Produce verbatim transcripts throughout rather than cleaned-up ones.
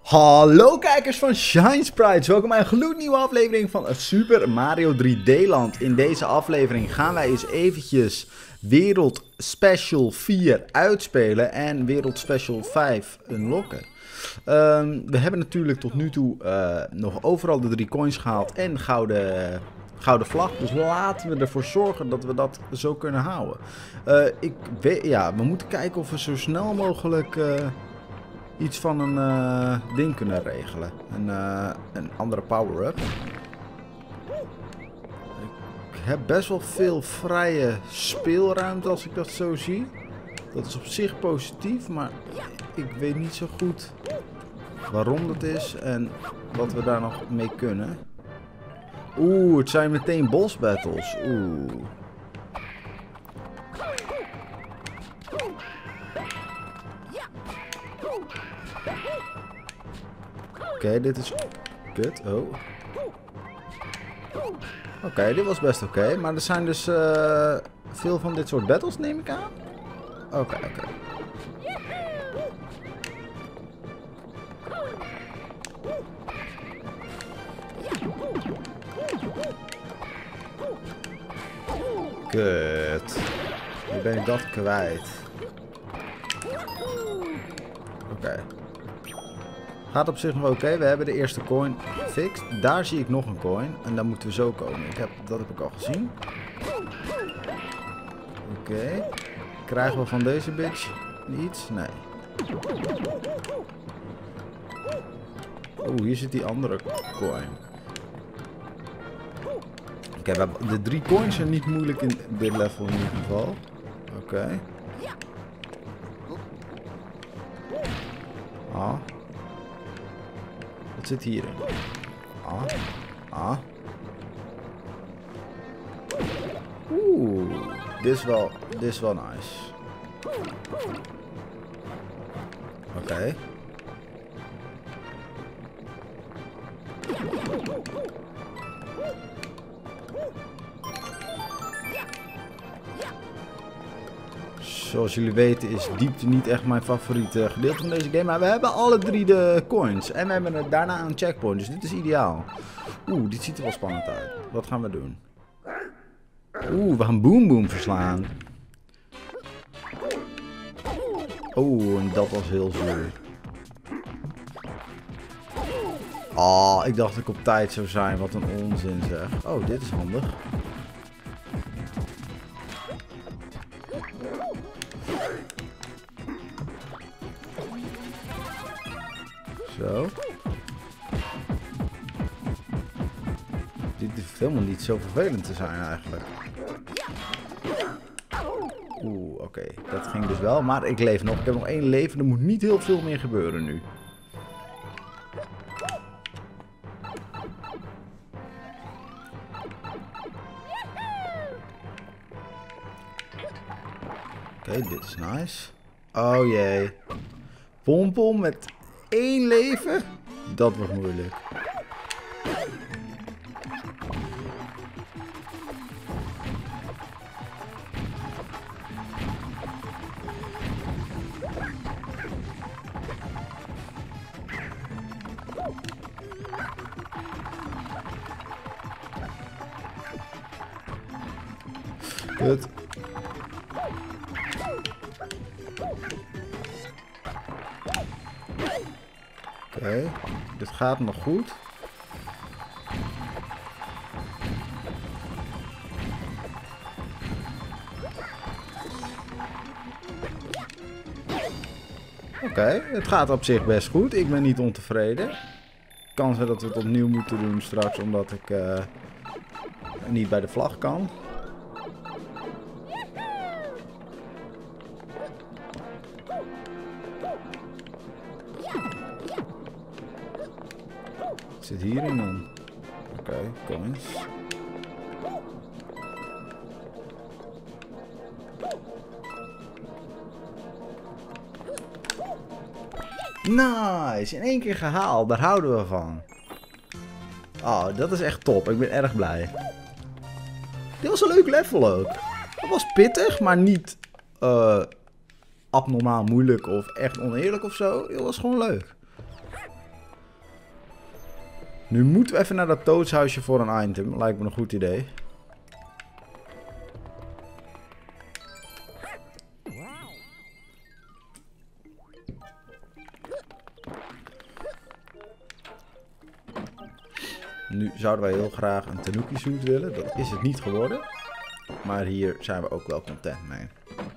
Hallo kijkers van Shine Sprites, welkom bij een gloednieuwe aflevering van Super Mario drie D Land. In deze aflevering gaan wij eens eventjes Wereld Special vier uitspelen en Wereld Special vijf unlocken. Um, we hebben natuurlijk tot nu toe uh, nog overal de drie coins gehaald en de gouden, gouden vlag. Dus laten we ervoor zorgen dat we dat zo kunnen houden. Uh, ik weet, ja, we moeten kijken of we zo snel mogelijk... Uh, iets van een uh, ding kunnen regelen. Een, uh, een andere power-up. Ik heb best wel veel vrije speelruimte als ik dat zo zie. Dat is op zich positief, maar ik weet niet zo goed waarom dat is en wat we daar nog mee kunnen. Oeh, het zijn meteen boss battles. Oeh. Oké, okay, dit is kut. Oh. Oké, okay, dit was best oké. Okay, maar er zijn dus uh, veel van dit soort battles, neem ik aan. Oké, okay, oké. Okay. Kut. Nu ben ik dat kwijt. Oké. Okay. Gaat op zich nog oké. Okay. We hebben de eerste coin gefixed. Daar zie ik nog een coin. En daar moeten we zo komen. Ik heb, dat heb ik al gezien. Oké. Okay. Krijgen we van deze bitch iets? Nee. Oeh, hier zit die andere coin. Oké, okay, de drie coins zijn niet moeilijk in dit level in ieder geval. Oké. Okay. Ah. Wat zit hierin? Ah. Ah. Oeh. Dit is wel, dit is wel nice. Oké. Okay. Zoals jullie weten is diepte niet echt mijn favoriete gedeelte van deze game. Maar we hebben alle drie de coins. En we hebben er daarna een checkpoint. Dus dit is ideaal. Oeh, dit ziet er wel spannend uit. Wat gaan we doen? Oeh, we gaan Boom Boom verslaan. Oeh, en dat was heel zuur. Oh, ik dacht dat ik op tijd zou zijn. Wat een onzin zeg. Oh, dit is handig. Zo. Dit hoeft helemaal niet zo vervelend te zijn eigenlijk. Oeh, oké. Okay. Dat ging dus wel. Maar ik leef nog. Ik heb nog één leven. Er moet niet heel veel meer gebeuren nu. Oké, okay, dit is nice. Oh jee. Pompom met één leven? Dat wordt moeilijk. Kut. Oké, okay, dit gaat nog goed. Oké, okay, het gaat op zich best goed. Ik ben niet ontevreden. Kan zijn dat we het opnieuw moeten doen straks, omdat ik uh, niet bij de vlag kan. Zit hierin dan? Oké, okay, coins. Nice! In één keer gehaald, daar houden we van. Oh, dat is echt top. Ik ben erg blij. Dit was een leuk level ook. Het was pittig, maar niet uh, abnormaal moeilijk of echt oneerlijk of zo. Het was gewoon leuk. Nu moeten we even naar dat doodshuisje voor een item. Lijkt me een goed idee. Nu zouden wij heel graag een Tanuki suit willen. Dat is het niet geworden. Maar hier zijn we ook wel content mee.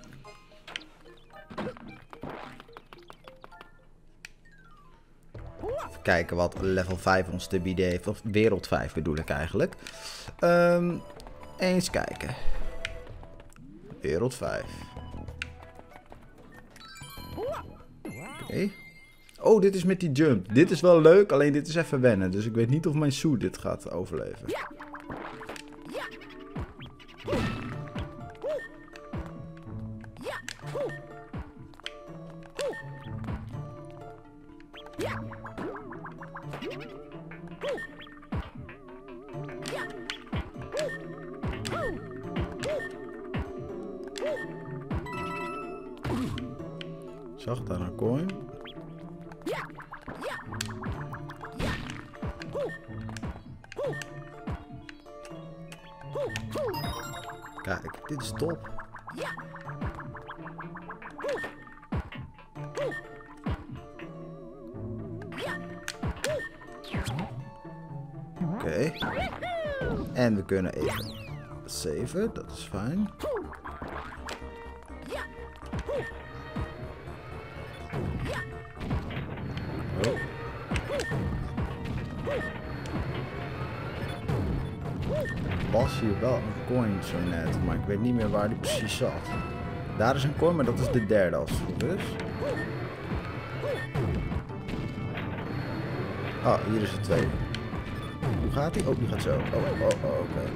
Even kijken wat level vijf ons te bieden heeft. Of wereld vijf bedoel ik eigenlijk. Um, eens kijken. Wereld vijf. Oké. Okay. Oh, dit is met die jump. Dit is wel leuk, alleen dit is even wennen. Dus ik weet niet of mijn suit dit gaat overleven. Zag daar een coin. Kijk, dit is top. Oké. Okay. En we kunnen even saven, dat is fijn. Oh. Was hier wel een coin zo net, maar ik weet niet meer waar die precies zat. Daar is een coin, maar dat is de derde als het goed is. Ah, hier is de tweede. Hoe gaat die? Oh, die gaat zo. Oh, oh, oh, oké. Okay.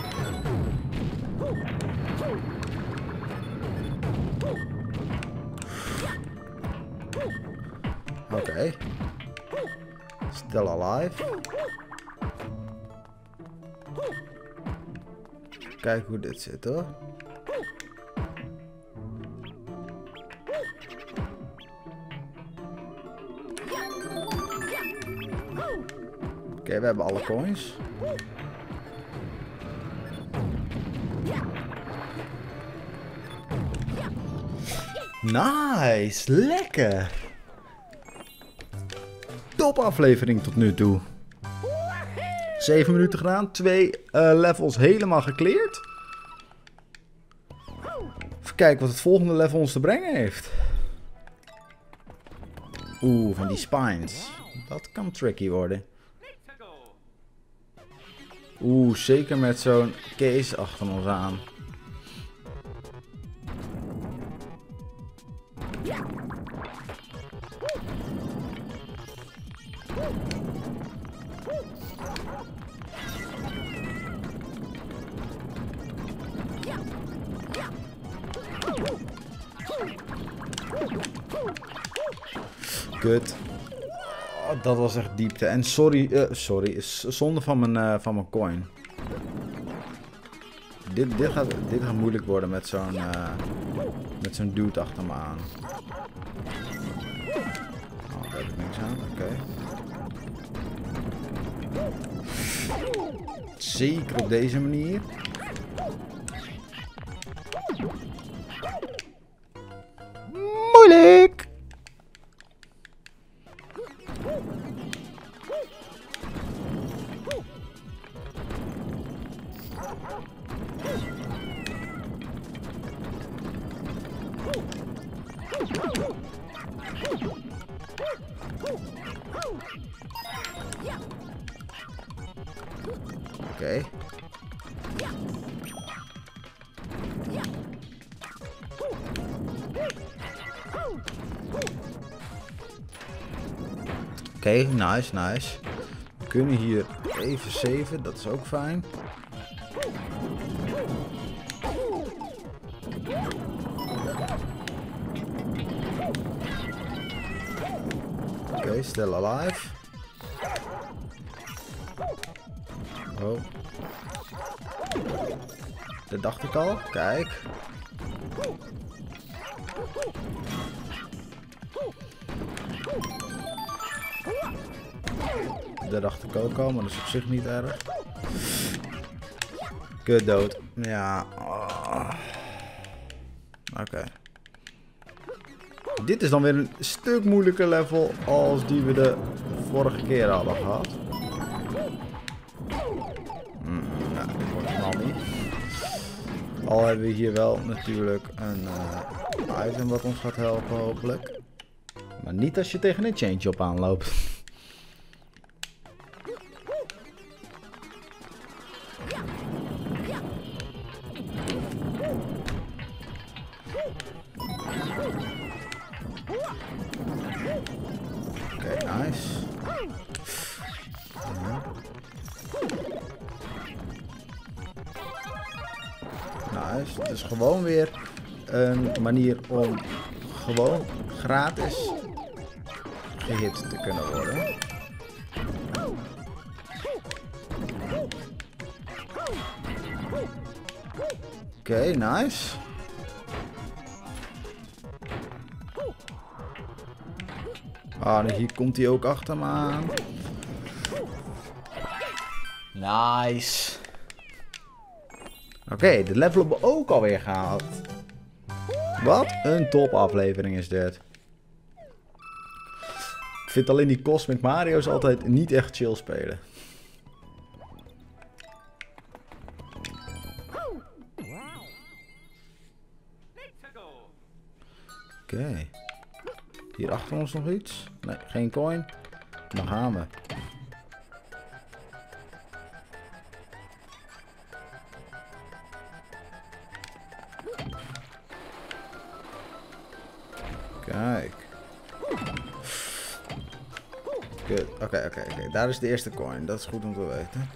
Oké. Okay. Still alive. Kijk hoe dit zit hoor. Oké, okay, we hebben alle coins. Nice, lekker. Top aflevering tot nu toe. zeven minuten gedaan, twee uh, levels helemaal gecleared. Even kijken wat het volgende level ons te brengen heeft. Oeh, van die spines. Dat kan tricky worden. Oeh, zeker met zo'n case achter ons aan. Kut. Oh, dat was echt diepte. En sorry, uh, sorry, is zonde van mijn, uh, van mijn coin. Dit, dit, gaat, dit gaat moeilijk worden met zo'n uh, met zo'n dude achter me aan. Oh, daar heb ik niks aan. Oké. Okay. Zeker op deze manier. Moeilijk! Oké. Okay. Oké, okay, nice, nice. We kunnen hier even saven, dat is ook fijn. Oké, okay, still alive. Oh. Dat dacht ik al. Kijk. Dat dacht ik ook al, maar dat is op zich niet erg. Kut dood. Ja. Oh. Oké. Okay. Dit is dan weer een stuk moeilijker level als die we de vorige keer hadden gehad. Mm, nou, dit wordt het al niet. Al hebben we hier wel natuurlijk een uh, item wat ons gaat helpen hopelijk. Maar niet als je tegen een change op aanloopt. Oké, okay, nice. Ja. Nice. Het is gewoon weer een manier om gewoon gratis gehit te kunnen worden. Oké, okay, nice. Ah, hier komt hij ook achter me aan. Nice. Oké, okay, de level hebben we ook alweer gehaald. Wat een top aflevering is dit. Ik vind alleen die Cosmic Mario's altijd niet echt chill spelen. Oké. Okay. Hier achter ons nog iets? Nee, geen coin. Dan gaan we. Kijk. Goed. Oké, okay, oké, okay, oké. Okay. Daar is de eerste coin. Dat is goed om te weten.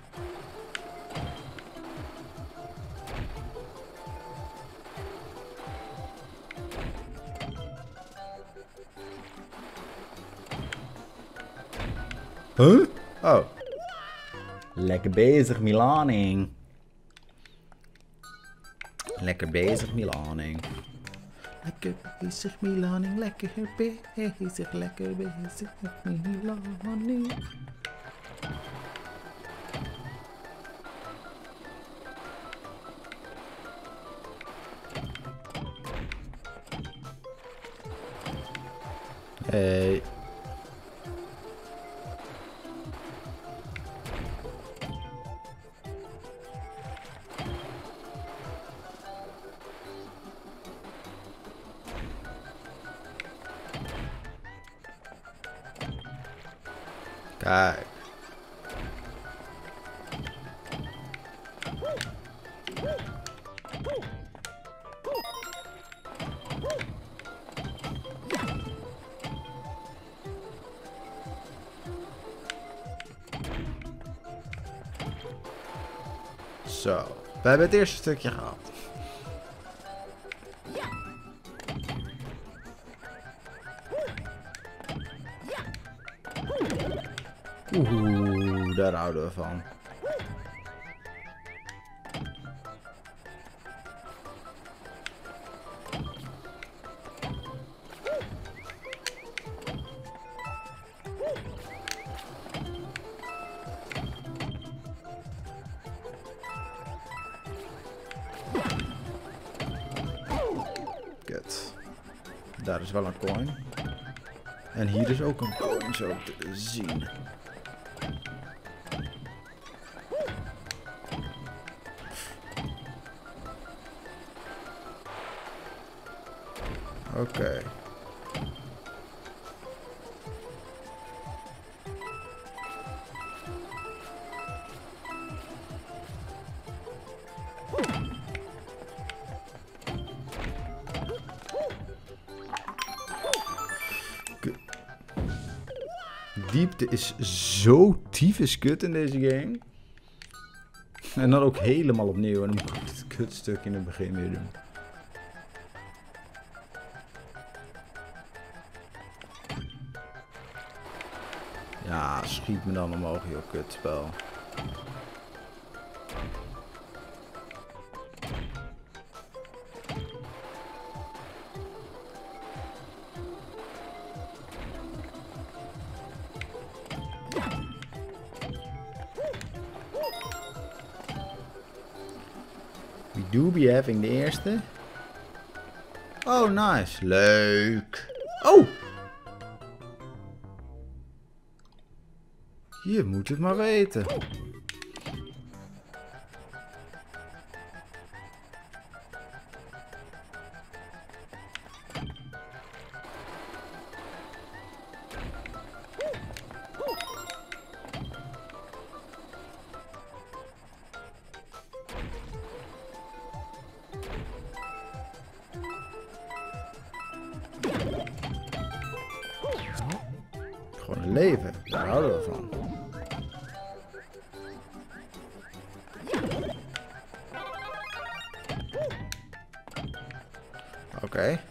Huh? Oh. Lekker bezig, Milaning. Lekker bezig, Milaning. Lekker bezig, Milaning. Lekker bezig, lekker bezig, Milaning. Hey. Kijk. Zo, we hebben het eerste stukje gehad. Oeh, daar houden we van. Kut. Daar is wel een coin. En hier is ook een coin zo te zien. Oké. Okay. Diepte is zo tyfus kut in deze game. En dan ook helemaal opnieuw. En dan moet ik het kutstuk in het begin weer doen. Ja, schiet me dan omhoog, joh, kutspel. do be having de eerste. Oh, nice. Leuk. Oh! Je moet het maar weten. Gewoon een leven, daar houden we van. Oké. Okay.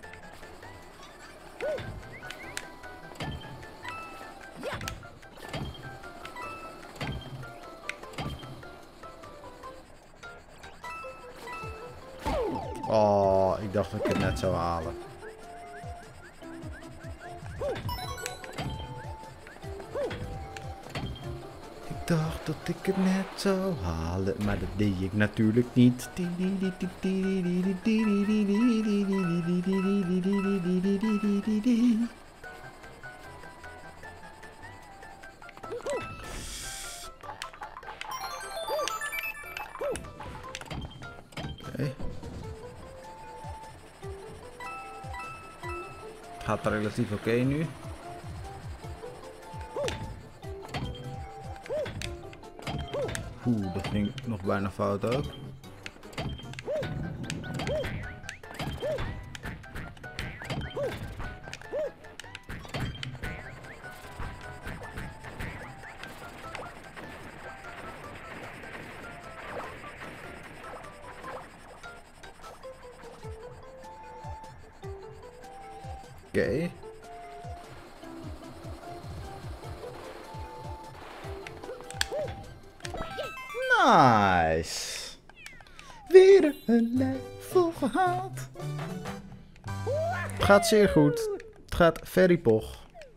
Oh, ik dacht dat ik het net zou halen. Ik dacht dat ik het net zou halen, maar dat deed ik natuurlijk niet. Okay. Het gaat relatief oké okay nu. Oeh, dat ging nog bijna fout ook. Oké. Okay. Nice. Weer een level gehaald. Het gaat zeer goed. Het gaat very poch.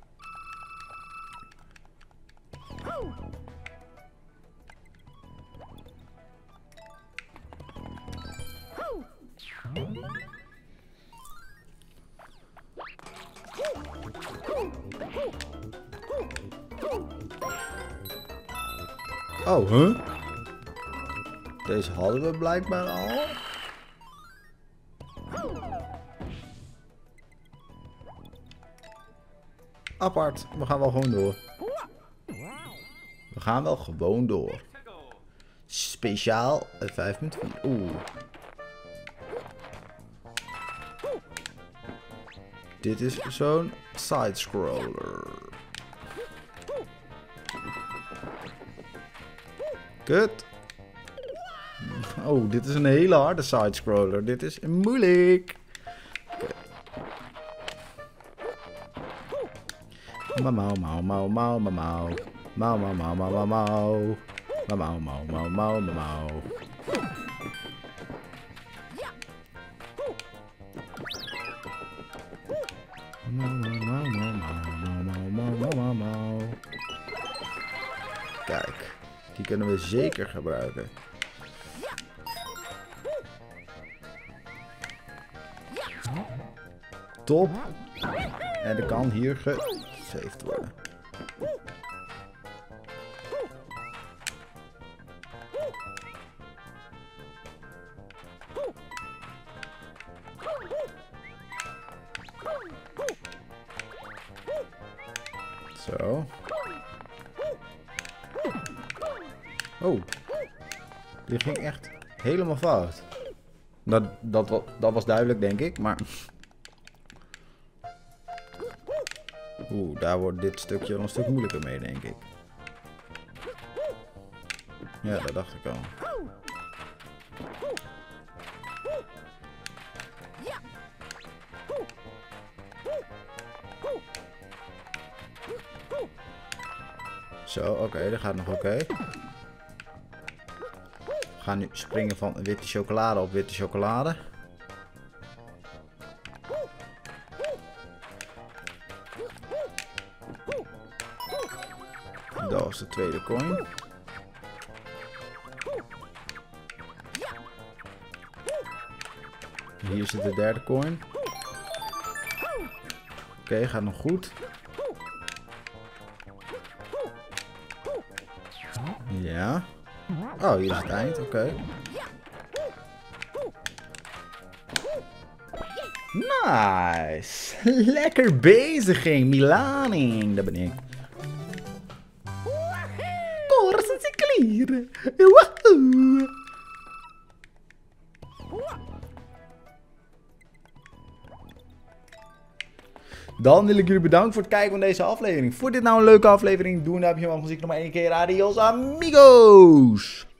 Oh, huh? Deze hadden we blijkbaar al. Apart, we gaan wel gewoon door. We gaan wel gewoon door. Speciaal vijf punt vier. Oeh. Dit is zo'n side-scroller. Kut. Oh, dit is een hele harde side-scroller. Dit is moeilijk. Mau mau mau mau mau mau mau mau mau mau mau mau mau mau mau mau mau mau. Kijk, die kunnen we zeker gebruiken. Top. En er kan hier gesaved worden. Zo. Oh. Die ging echt helemaal fout. Dat, dat, dat was duidelijk, denk ik, maar... Oeh, daar wordt dit stukje wel een stuk moeilijker mee, denk ik. Ja, dat dacht ik al. Zo, oké, okay, dat gaat nog oké. Okay. We gaan nu springen van witte chocolade op witte chocolade. Dat was de tweede coin. Hier zit de derde coin. Oké, okay, gaat nog goed. Ja. Oh, hier is het eind. Oké. Okay. Nice. Lekker bezig, Milaning. Dat ben ik. Corsa ciclier. Wahoo. Dan wil ik jullie bedanken voor het kijken van deze aflevering. Vond dit nou een leuke aflevering? Doe een duimpje omhoog. Dan zie ik nog maar één keer. Adios amigos.